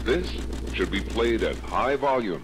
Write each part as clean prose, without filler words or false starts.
This should be played at high volume.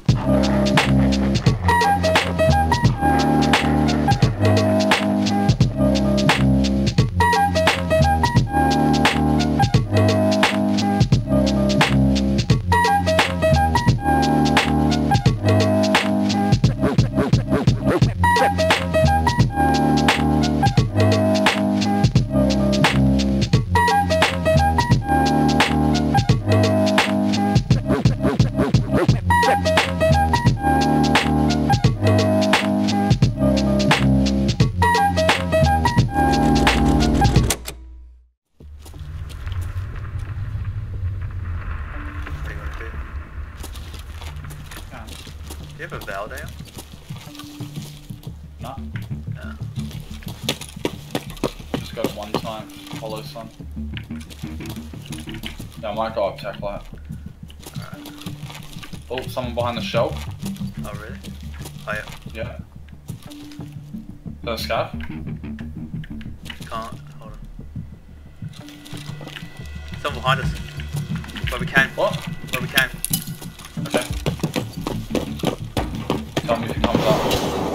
Do you have a validator? No. No. Just got it one time. Hollow Sun. Yeah, I might go up tackle that. Alright. Oh, someone behind the shelf. Oh really? Oh yeah. Yeah. Is that a scarf? Can't. Hold on. Someone behind us. Where we came. What? Where we came. Okay. Tell me if it comes up.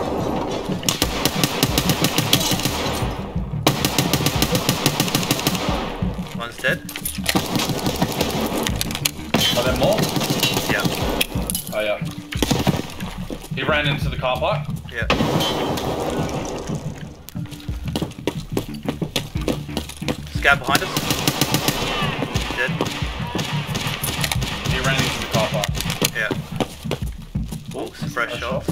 One's dead. Are there more? Yeah. Oh yeah. He ran into the car park. Yeah. Scab behind us. Dead. He ran into the car park. Yeah. Oh, fresh shots.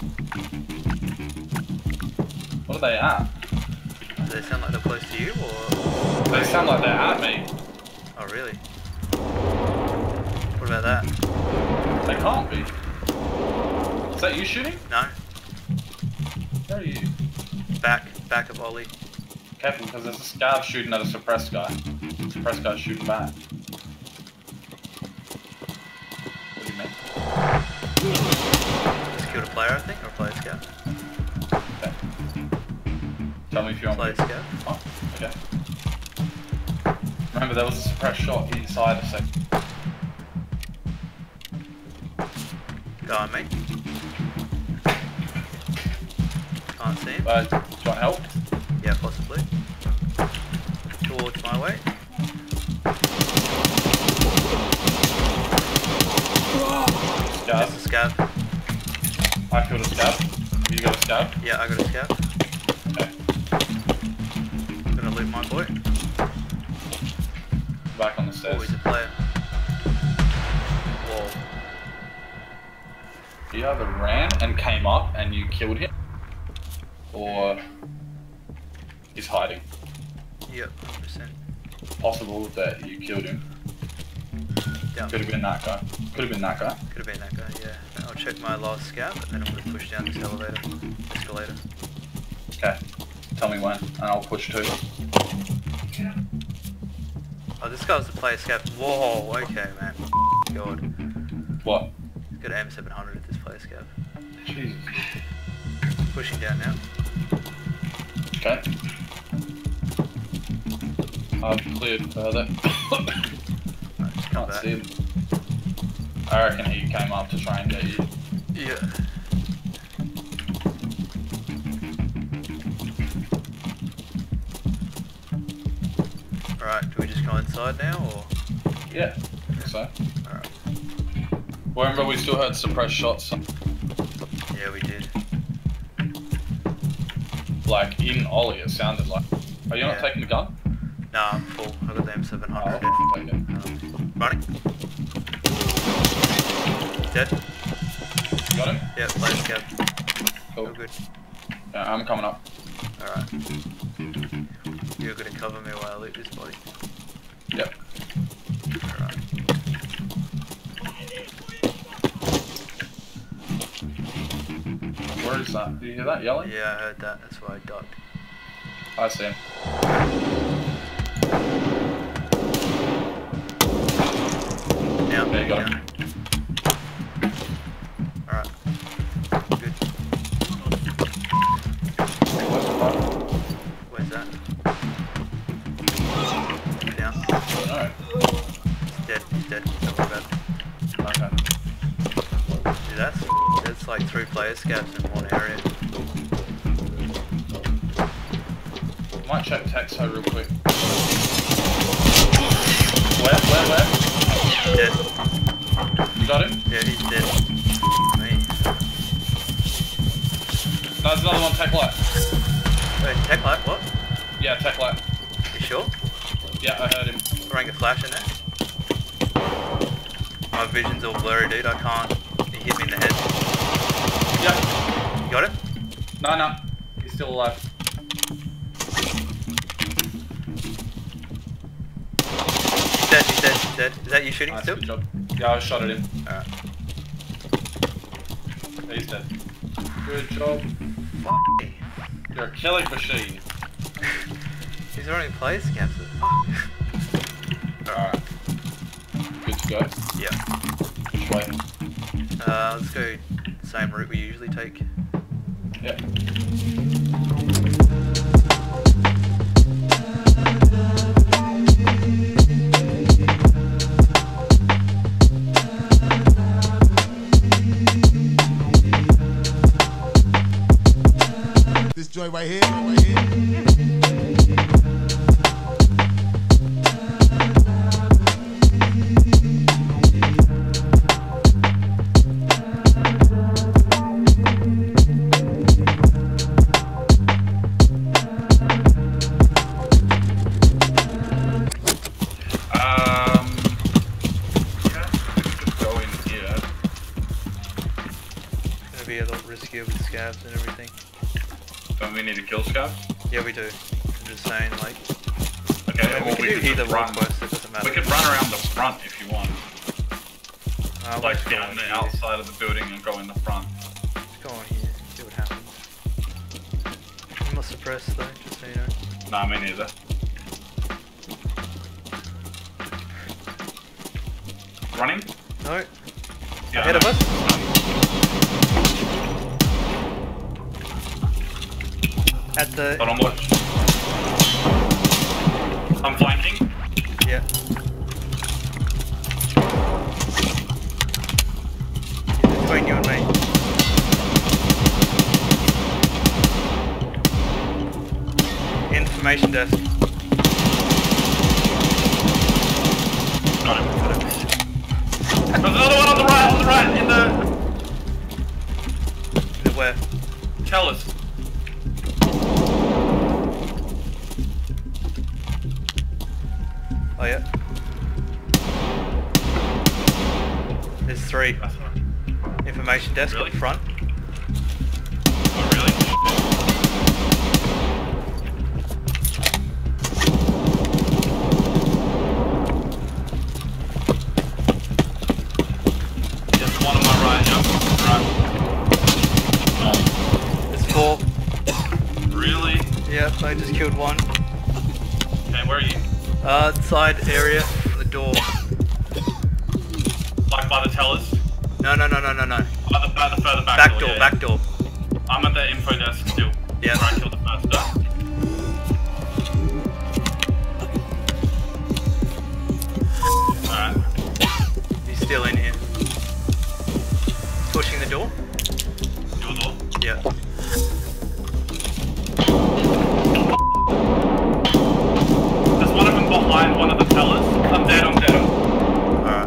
What are they at? Do they sound like they're close to you, or? They sound like they're at me. Oh, really? What about that? They can't be. Is that you shooting? No. Where are you? Back of Ollie. Careful, because there's a scarf shooting at a suppressed guy. Suppressed guy's shooting back. What do you mean? Just killed a player, I think, or a player scout. Okay. Tell me if you want Player me. scout. Oh, okay. Remember, there was a suppressed shot inside a sec. Go on, mate. Can't see him. Do you want help? Yeah, possibly. Towards my way. Scab. Just a scab. I killed a scab. You got a scab? Yeah, I got a scab. Okay. Gonna loot my boy. Back on the Oh, stairs. he's a player. Whoa. He either ran and came up and you killed him, or he's hiding. Yep, 100%. Possible that you killed him. Yeah. Could have been that guy. Could have been that guy. Could have been that guy, yeah. I'll check my last scab, and then I'm gonna push down this escalator. Okay. Tell me when, and I'll push too. Oh, this guy's a player scab. Whoa, okay, man. God. What? He's got an M700 at this player scab. Jesus. Pushing down now. Okay. I've cleared further. Right, just come Can't back. see him. I reckon he came up to try and get you. Yeah. Alright, do we just go inside now, or? Yeah, I think so. Alright. Remember, we still heard suppressed shots. Yeah, we did. Like, in Ollie, it sounded like. Are you not Yeah. taking the gun? Nah, I'm full. I got the M700. Oh, take it. Running. Dead. Got him? Yeah, player scab. Cool. All good. Yeah, I'm coming up. Alright. You're gonna cover me while I loot this body. Yep. Alright. Where is that? Do you hear that yelling? Yeah, I heard that. That's why I ducked. I see him. Now. There you go. Now. Alright. Good. Where's the front? Where's that? Down. I don't know. He's dead. He's dead. Don't worry about it. Okay. Dude, that's like 3 player scabs in one area. Might check Texo real quick. Where? Dead. You got him? Yeah, he's dead. Me. No, there's another one, tech light. Wait, tech light, what? Yeah, tech light. You sure? Yeah, I heard him. Throwing a flash in there. My vision's all blurry, dude. I can't. He hit me in the head. Yep. You got him? No. He's still alive. He's dead. Is that you shooting Nice, still? good job. Yeah, I shot at him. Alright. He's dead. Good job. Fuck me. You're a killing machine. He's running player scabs. Alright. Good to go? Yeah. Which way? Let's go same route we usually take. Yeah. This joint right here, Be a lot riskier with scabs and everything. Don't we need to kill scabs? Yeah, we do. I'm just saying, like. Okay, I mean, we can do either one quest, it doesn't matter. We could run around the front if you want. Like Like down the outside of the building and go in the front. Let's go on here, see what happens. I'm not suppressed though, just so you know. Nah, me neither. Running? No. Yeah, Ahead of us? At the... Hold on, watch. I'm flanking. Yeah. He's between you and me. Information desk. Got him. There's another one on the right, in the... Where? Tell us. Oh yeah. There's 3. That's right. Information desk Really? up front. Oh, really? There's one on my right, yep. Right. There's 4. Really? Yep, I just killed 1. Okay, where are you? Side area from the door. Like by the tellers? No. By the further back Back door, door, yeah, back door. I'm at the info desk still. Yeah. Where I killed the first guy. Alright. He's still in here. Pushing the door? Your door? Yeah. There's one of them behind one of the tellers. I'm dead. Alright.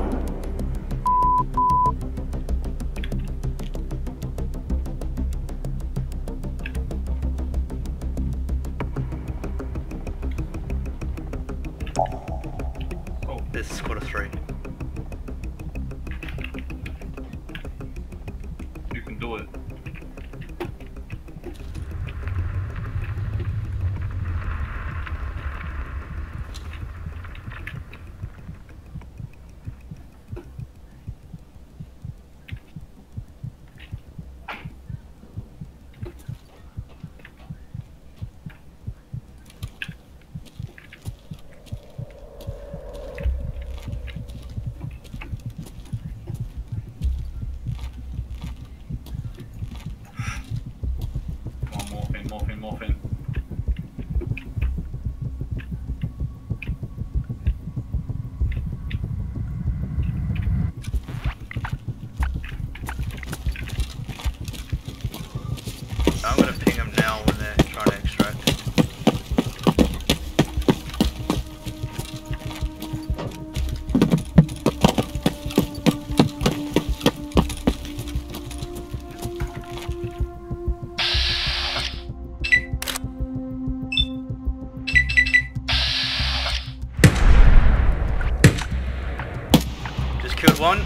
Just killed one.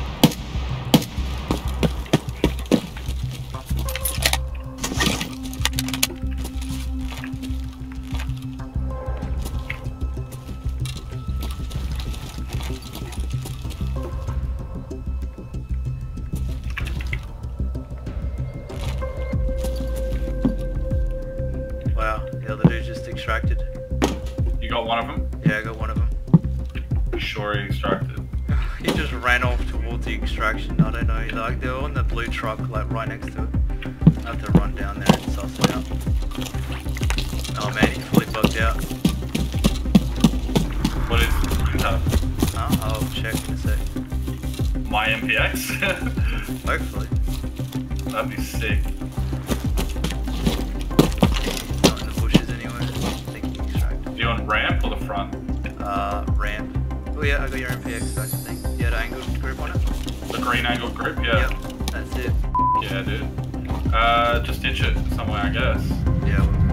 Wow, the other dude just extracted. You got one of them? Yeah, I got one of them. Sure he extracted. He just ran off towards the extraction. I don't know. Like they were on the blue truck, like right next to it. I have to run down there and suss it out. Oh man, he's fully bugged out. What is that? Oh, I'll check in a sec. My MPX? Hopefully. That'd be sick. Not in the bushes anyway. I think he extracted. You on ramp or the front? Ramp. Oh yeah, I got your MPX back, I think. You had an angled grip on it? The green angle grip, yeah. Yep, that's it. Yeah, dude. Just ditch it somewhere, I guess. Yeah,